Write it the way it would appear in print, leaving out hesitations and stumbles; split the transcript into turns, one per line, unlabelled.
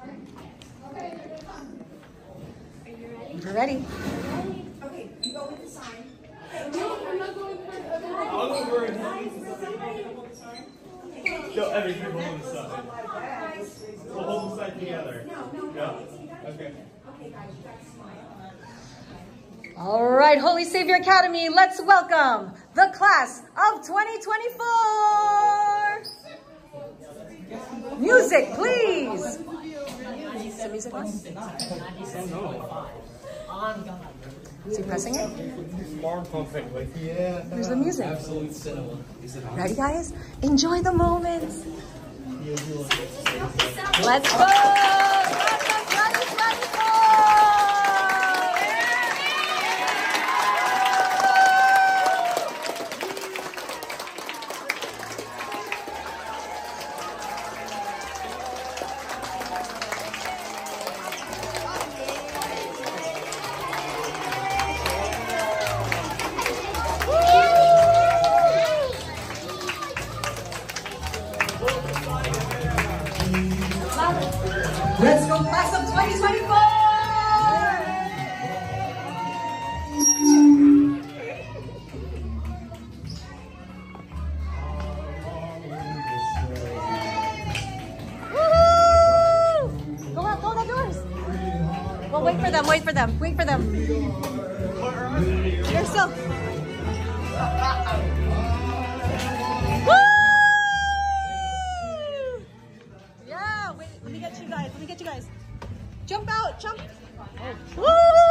We're ready.
Okay, you go with the sign.
No, I'm not going for
I'll go for it. No, Evie, you're holding the side. We'll hold the side together. No. Okay.
Okay, guys, you got to smile.
All right, Holy Savior Academy, let's welcome the class of 2024. Music, please. Is the music on? Is he pressing it?
Yeah.
Here's the music.
Absolute cinema.
Ready, guys? Enjoy the moments. Let's go. Let's go, class of 2024! Woo! Go out, go the doors. Well, wait for them, wait for them, wait for them. They're still. Woo! Yeah, wait, let me get you guys. Jump out, jump. Woo!